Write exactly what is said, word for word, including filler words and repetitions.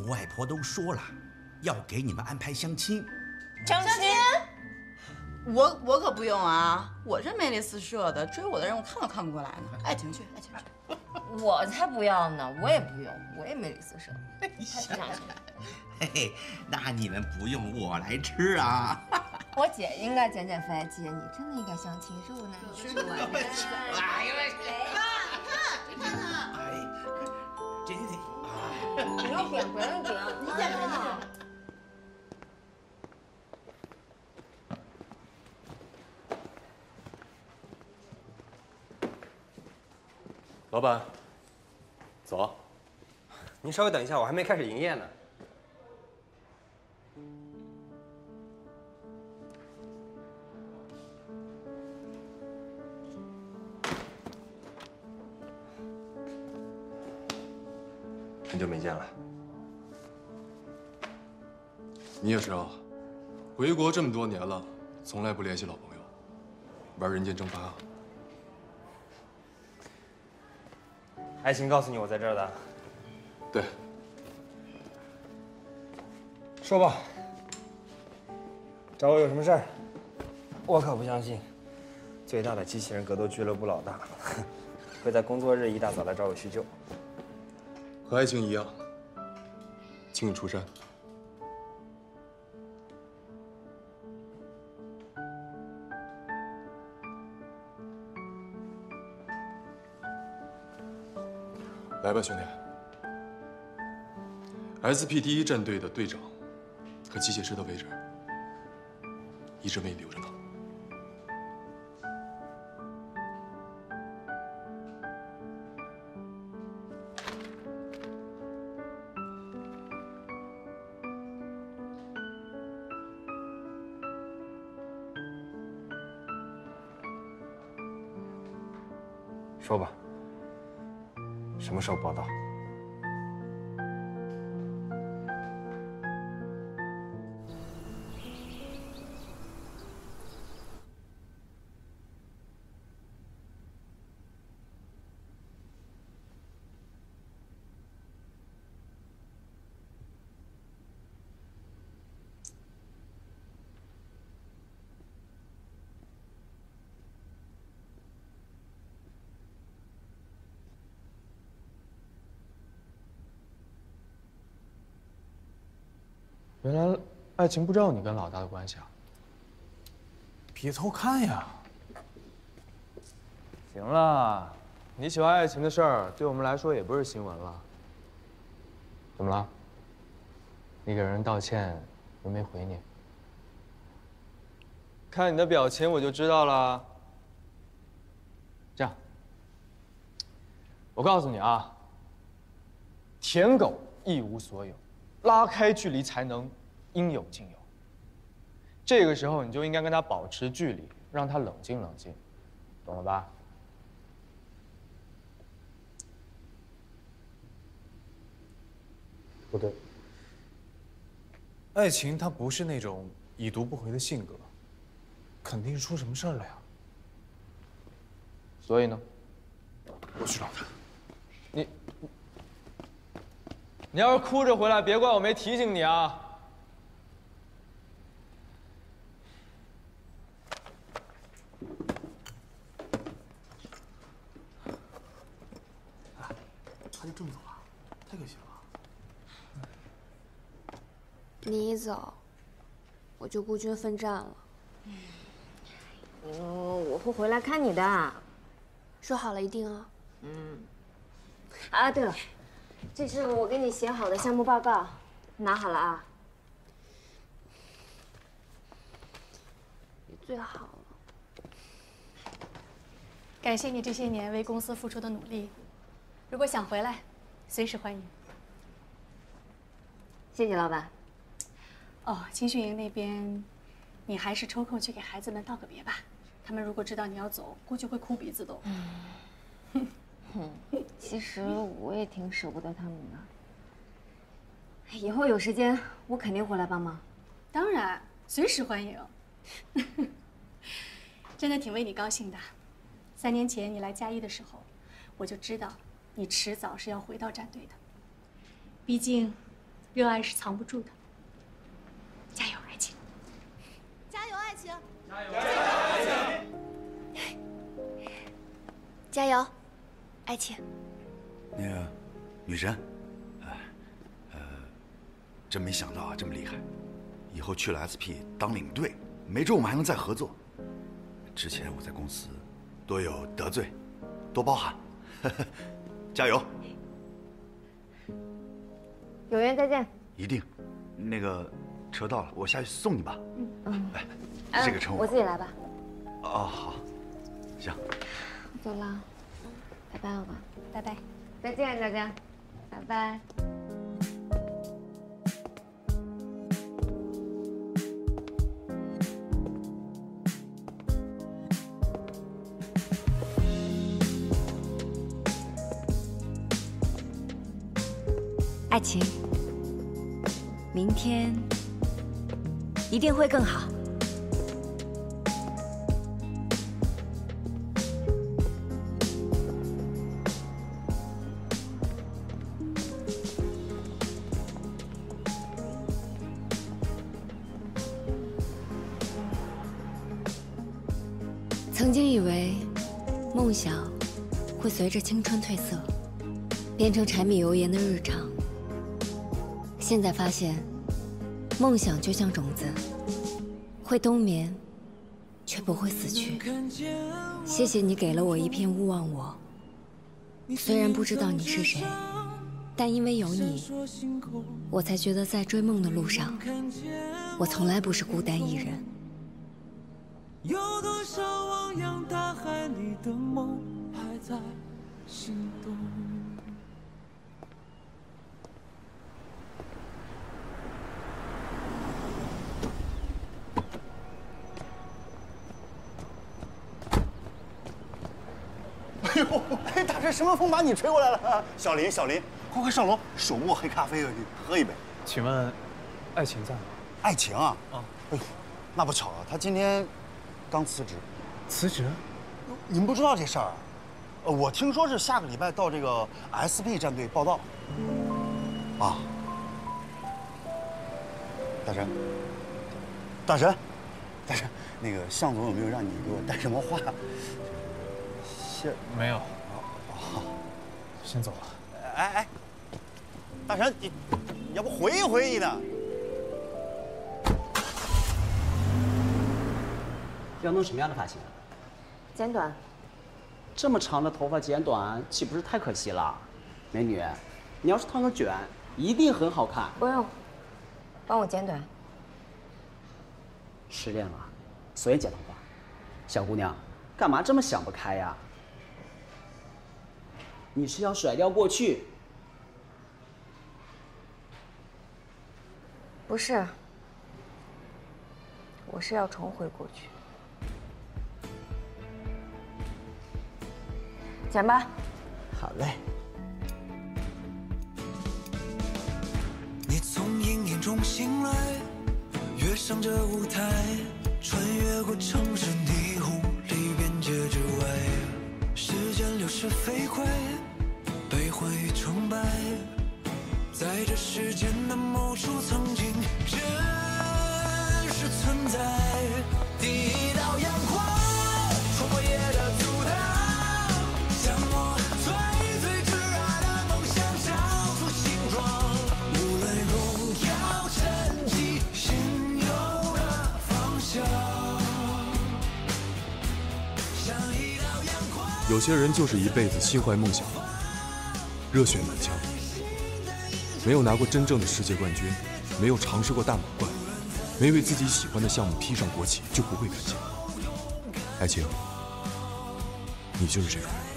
我外婆都说了，要给你们安排相亲。 相亲？ 我我可不用啊！我这魅力四射的，追我的人我看都看不过来呢。爱情去，爱情去。 我才不要呢！我也不用，我也魅力四射。他不想去。 嘿嘿，那你们不用我来吃啊。 我姐应该减减肥，姐你真的应该相亲，是不是？ 是我。 哎呀，你看，你看他，哎，这这，哎， 不要点，不要点，你点什么？ 老板，走。 您稍微等一下，我还没开始营业呢。很久没见了。 你也是啊，回国这么多年了，从来不联系老朋友，玩人间蒸发啊。 爱情告诉你我在这儿的。 对。 说吧，找我有什么事儿？我可不相信，最大的机器人格斗俱乐部老大会在工作日一大早来找我叙旧。 和爱情一样，请你出山。 来吧，兄弟。S P 第一战队的队长和机械师的位置一直为你留着呢。 说吧。 什么时候报道？ 原来爱情不知道你跟老大的关系啊！ 别偷看呀！ 行了，你喜欢爱情的事儿，对我们来说也不是新闻了。怎么了？你给人道歉，人没回你？看你的表情我就知道了。这样，我告诉你啊，舔狗一无所有。 拉开距离才能应有尽有。这个时候你就应该跟他保持距离，让他冷静冷静，懂了吧？ 不对，爱情他不是那种已读不回的性格，肯定是出什么事儿了呀。 所以呢？ 我去找他。 你。 你要是哭着回来，别怪我没提醒你啊！ 哎，他就这么走了，太可惜了。 你一走，我就孤军奋战了。 嗯，我会回来看你的。 说好了一定啊。 嗯。啊，对了。 这是我给你写好的项目报告，拿好了啊。 你最好了。 感谢你这些年为公司付出的努力，如果想回来，随时欢迎。 谢谢老板。 哦，青训营那边，你还是抽空去给孩子们道个别吧。他们如果知道你要走，估计会哭鼻子都。 嗯。嗯，其实我也挺舍不得他们的。以后有时间，我肯定回来帮忙。 当然，随时欢迎。真的挺为你高兴的。三年前你来嘉一的时候，我就知道你迟早是要回到战队的。毕竟， 热爱是藏不住的。加油，爱情！ 加油，爱情！ 加油，爱情！ 加油，爱情！ 那个，女神，呃，呃，真没想到啊，这么厉害！以后去了 S P 当领队，没准我们还能再合作。之前我在公司多有得罪，多包涵。加油！ 有缘再见。 一定。那个车到了，我下去送你吧。 嗯。 来，这个乘我。 我自己来吧。 哦，好。行。 走了，拜拜，老板。 拜拜。 再见，大家。拜拜。 爱情，明天一定会更好。曾经以为，梦想会随着青春褪色，变成柴米油盐的日常。现在发现，梦想就像种子，会冬眠，却不会死去。谢谢你给了我一片勿忘我。虽然不知道你是谁，但因为有你，我才觉得在追梦的路上，我从来不是孤单一人。 有多少汪洋大海里的梦还在心动？ 哎呦，哎，大神，什么风把你吹过来了？小林，小林，快快上楼，手磨黑咖啡，喝一杯。 请问，爱情在吗？ 爱情啊？啊，哎呦，那不巧啊，他今天刚辞职。 辞职？ 你们不知道这事儿？呃，我听说是下个礼拜到这个 S P 战队报道。啊，大神，大神，大神，那个向总有没有让你给我带什么话？ 没有。好，先走了。 哎哎，大神，你要不回忆回忆呢？ 要弄什么样的发型？ 剪短。 这么长的头发剪短，岂不是太可惜了？美女，你要是烫个卷，一定很好看。 不用，帮我剪短。 失恋了，所以剪头发。小姑娘，干嘛这么想不开呀？你是要甩掉过去？ 不是，我是要重回过去。剪吧。 好嘞。 你从阴影中醒来，跃上这舞台，穿越过城市霓虹里边界之外，时间流逝飞快，悲欢与成败，在这世间的某处曾经真实存在。第一道阳光穿过夜的阻挡，将我最最挚爱的梦想找出形状。无论荣耀沉寂，心有了方向。像一道阳光。 有些人就是一辈子心怀梦想，热血满腔，没有拿过真正的世界冠军，没有尝试过大满贯，没为自己喜欢的项目披上国旗，就不会感情。爱情，你就是这种人。